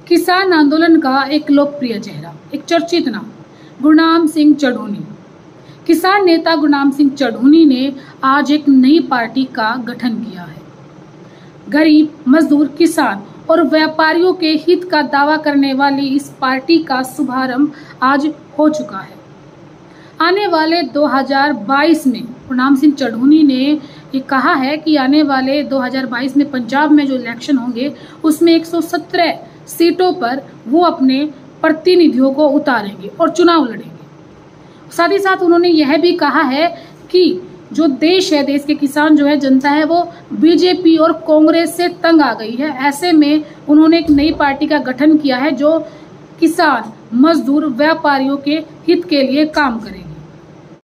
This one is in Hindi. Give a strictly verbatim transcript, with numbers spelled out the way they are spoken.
किसान आंदोलन का एक लोकप्रिय चेहरा, एक चर्चित नाम, गुरनाम सिंह चढ़ूनी। किसान नेता गुरनाम सिंह चढ़ूनी ने आज एक नई पार्टी का गठन किया है। गरीब, मजदूर, किसान और व्यापारियों के हित का दावा करने वाली इस पार्टी का शुभारंभ आज हो चुका है। आने वाले दो हज़ार बाईस में गुरनाम सिंह चढ़ूनी ने ये कहा है कि आने वाले दो हज़ार बाईस में पंजाब में जो इलेक्शन होंगे उसमें एक सौ सत्रह सीटों पर वो अपने प्रतिनिधियों को उतारेंगे और चुनाव लड़ेंगे। साथ ही साथ उन्होंने यह भी कहा है कि जो देश है, देश के किसान जो है, जनता है, वो बीजेपी और कांग्रेस से तंग आ गई है। ऐसे में उन्होंने एक नई पार्टी का गठन किया है जो किसान, मजदूर, व्यापारियों के हित के लिए काम करेगी।